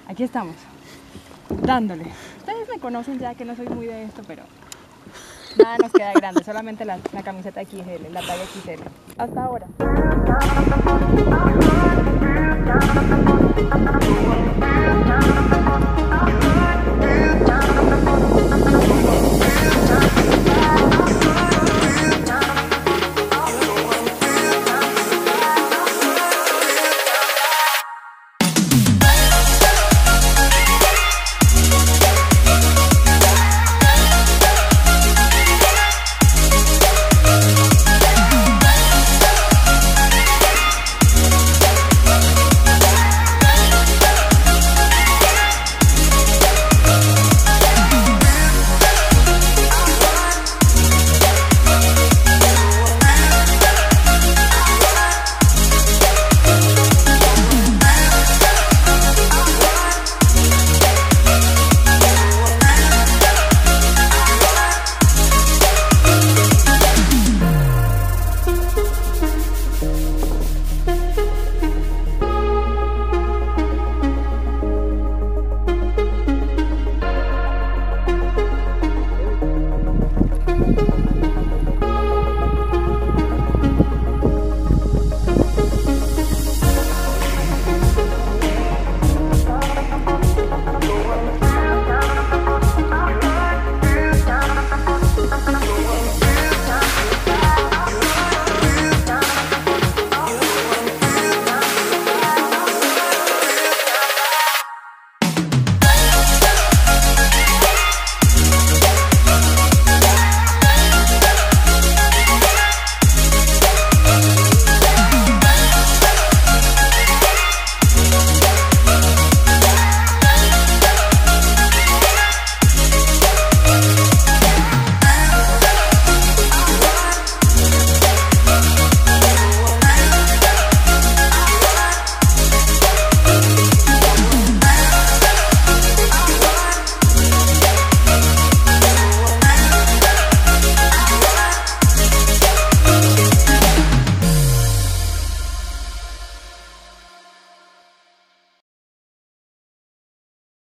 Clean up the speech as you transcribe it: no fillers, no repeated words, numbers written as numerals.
Aquí estamos, dándole. Ustedes me conocen ya que no soy muy de esto, pero nada nos queda grande, solamente la camiseta XL, la talla XL. Hasta ahora.